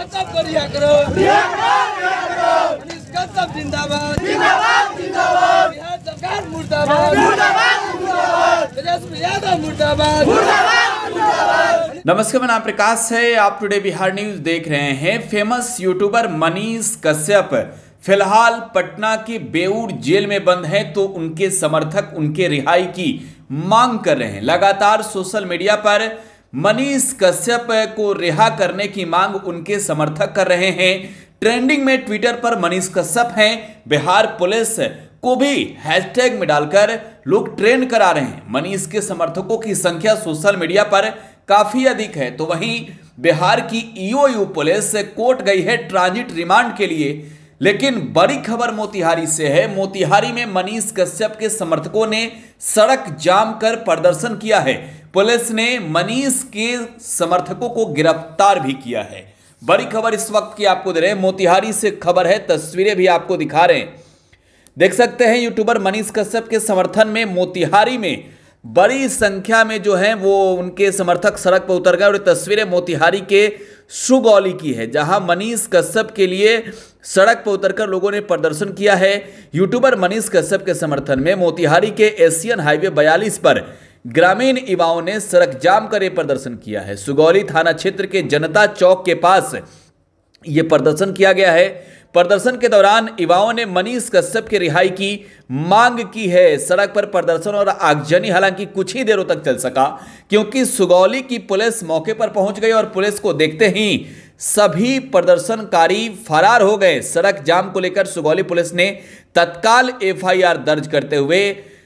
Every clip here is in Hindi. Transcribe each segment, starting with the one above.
कश्यप को रिहा करो। मनीष कश्यप जिंदाबाद, बिहार सरकार मुर्दाबाद, तेजस्वी यादव मुर्दाबाद। नमस्कार, मेरा नाम प्रकाश है। आप टुडे बिहार न्यूज देख रहे हैं। फेमस यूट्यूबर मनीष कश्यप फिलहाल पटना के बेऊर जेल में बंद हैं, तो उनके समर्थक उनके रिहाई की मांग कर रहे हैं। लगातार सोशल मीडिया पर मनीष कश्यप को रिहा करने की मांग उनके समर्थक कर रहे हैं। ट्रेंडिंग में ट्विटर पर मनीष कश्यप हैं। बिहार पुलिस को भी हैशटैग में डालकर लोग ट्रेंड करा रहे हैं। मनीष के समर्थकों की संख्या सोशल मीडिया पर काफी अधिक है। तो वहीं बिहार की ईओयू पुलिस कोर्ट गई है ट्रांजिट रिमांड के लिए। लेकिन बड़ी खबर मोतिहारी से है। मोतिहारी में मनीष कश्यप के समर्थकों ने सड़क जाम कर प्रदर्शन किया है। पुलिस ने मनीष के समर्थकों को गिरफ्तार भी किया है। बड़ी खबर इस वक्त की आपको दे रहे हैं। मोतिहारी से खबर है, तस्वीरें भी आपको दिखा रहे हैं। देख सकते हैं यूट्यूबर मनीष कश्यप के समर्थन में मोतिहारी में बड़ी संख्या में जो है वो उनके समर्थक सड़क पर उतर गए। और तस्वीरें मोतिहारी के सुगौली की है, जहां मनीष कश्यप के लिए सड़क पर उतरकर लोगों ने प्रदर्शन किया है। यूट्यूबर मनीष कश्यप के समर्थन में मोतिहारी के एशियन हाईवे 42 पर ग्रामीण युवाओं ने सड़क जाम कर प्रदर्शन किया है। सुगौली थाना क्षेत्र के जनता चौक के पास यह प्रदर्शन किया गया है। प्रदर्शन के दौरान युवाओं ने मनीष कश्यप की रिहाई की मांग की है। सड़क पर प्रदर्शन और आगजनी हालांकि कुछ ही देरों तक चल सका, क्योंकि सुगौली की पुलिस मौके पर पहुंच गई और पुलिस को देखते ही सभी प्रदर्शनकारी फरार हो गए। सड़क जाम को लेकर सुगौली पुलिस ने तत्काल एफआईआर दर्ज करते हुए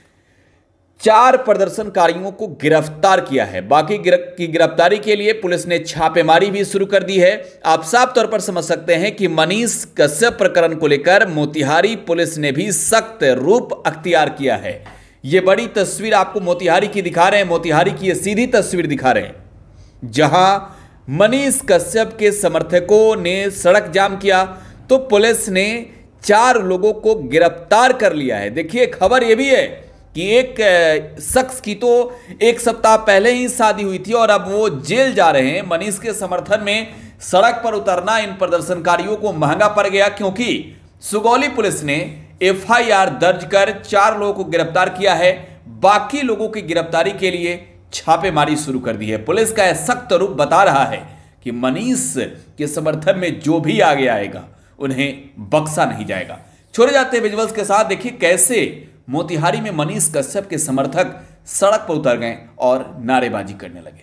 4 प्रदर्शनकारियों को गिरफ्तार किया है। बाकी की गिरफ्तारी के लिए पुलिस ने छापेमारी भी शुरू कर दी है। आप साफ तौर पर समझ सकते हैं कि मनीष कश्यप प्रकरण को लेकर मोतिहारी पुलिस ने भी सख्त रूप अख्तियार किया है। यह बड़ी तस्वीर आपको मोतिहारी की दिखा रहे हैं। मोतिहारी की यह सीधी तस्वीर दिखा रहे हैं, जहां मनीष कश्यप के समर्थकों ने सड़क जाम किया तो पुलिस ने 4 लोगों को गिरफ्तार कर लिया है। देखिए, खबर यह भी है कि एक शख्स की तो 1 सप्ताह पहले ही शादी हुई थी और अब वो जेल जा रहे हैं। मनीष के समर्थन में सड़क पर उतरना इन प्रदर्शनकारियों को महंगा पड़ गया, क्योंकि सुगौली पुलिस ने एफआईआर दर्ज कर 4 लोगों को गिरफ्तार किया है। बाकी लोगों की गिरफ्तारी के लिए छापेमारी शुरू कर दी है। पुलिस का यह सख्त रूप बता रहा है कि मनीष के समर्थन में जो भी आगे आएगा उन्हें बख्शा नहीं जाएगा। छोड़े जाते विजुअल्स के साथ देखिए कैसे मोतिहारी में मनीष कश्यप के समर्थक सड़क पर उतर गए और नारेबाजी करने लगे।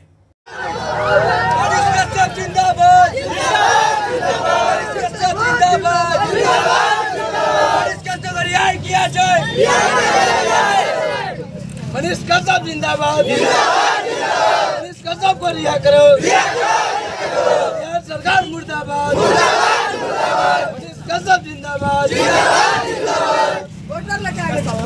मनीष कश्यप जिंदाबाद, मनीष कश्यप जिंदाबाद, मनीष कश्यप को रिहाई किया जाए। मनीष कश्यप जिंदाबाद, मनीष कश्यप को रिहा करो। बिहार सरकार मुर्दाबाद, मनीष कश्यप जिंदाबाद। वोटर लेके आगे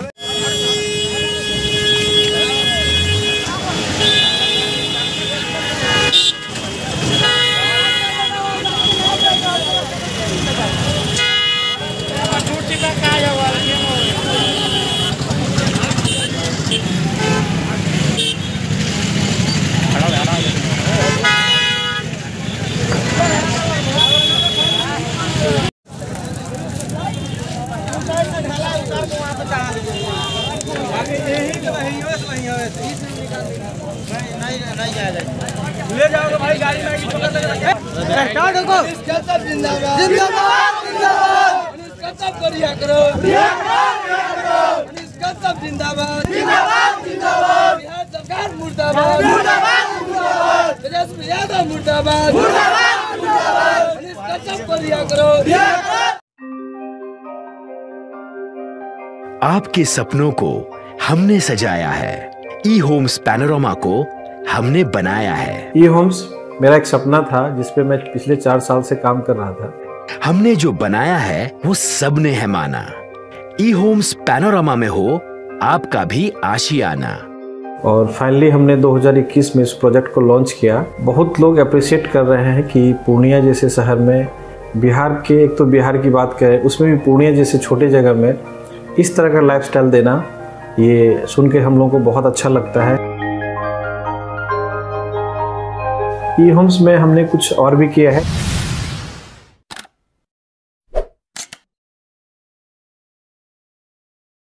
ले जाओगे भाई, गाड़ी में स्टार्ट हो। मनीष कश्यप जिंदाबाद, मनीष कश्यप को रिहा करो। मनीष कश्यप जिंदाबाद, बिहार सरकार मुर्दाबाद, तेजस्वी यादव मुर्दाबाद। मनीष कश्यप को रिहा करो। आपके सपनों को हमने सजाया है। ई होम्स पैनोरामा को हमने बनाया है। ई होम्स मेरा एक सपना था जिसपे मैं पिछले 4 साल से काम कर रहा था। हमने जो बनाया है वो सबने है माना। ई होम्स पैनोरामा में हो आपका भी आशियाना। और फाइनली हमने 2021 में इस प्रोजेक्ट को लॉन्च किया। बहुत लोग अप्रिशिएट कर रहे हैं कि पूर्णिया जैसे शहर में, बिहार के, एक तो बिहार की बात करें उसमें भी पूर्णिया जैसे छोटे जगह में इस तरह का लाइफस्टाइल देना, ये सुन के हम लोगों को बहुत अच्छा लगता है। ई होम्स में हमने कुछ और भी किया है।